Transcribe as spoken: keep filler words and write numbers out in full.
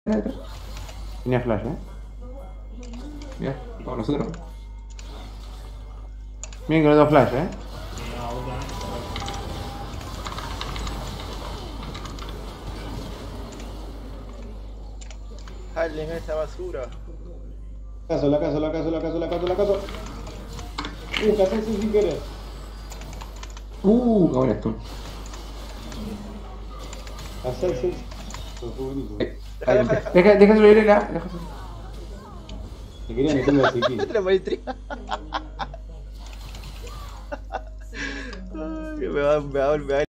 Tenía flash, eh. Ya, para nosotros. Miren que no tengo flash, eh. Jalen a esa basura. Caso, la caso, la caso, la caso, la caso, la caso. Uh, casé sin querer. Uh, ahora esto. Casé sin. Fue buenísimo. Deja, deja, deja. Deja, deja subir la. Deja subir. Te quería meter la psiquis. La maestría. Ay, me va, me va, me va.